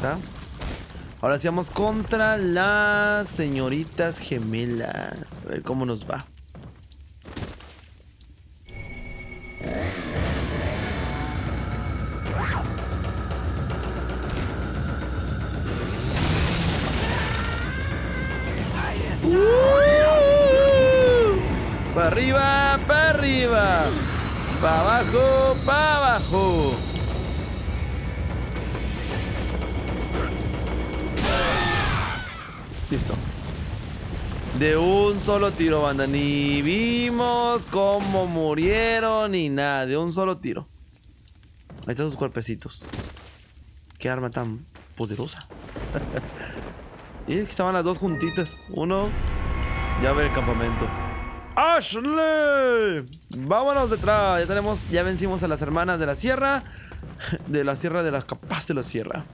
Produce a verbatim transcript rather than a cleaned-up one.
está. Ahora sí vamos contra las señoritas gemelas. A ver cómo nos va. Uh, para arriba, para arriba. Para abajo, para abajo. Listo. De un solo tiro, banda. Ni vimos cómo murieron ni nada. De un solo tiro. Ahí están sus cuerpecitos. Qué arma tan poderosa. Y aquí estaban las dos juntitas. Uno. Ya ve el campamento. ¡Ashley! Vámonos detrás. Ya tenemos. Ya vencimos a las hermanas de la sierra. De la sierra de la capaz de la sierra.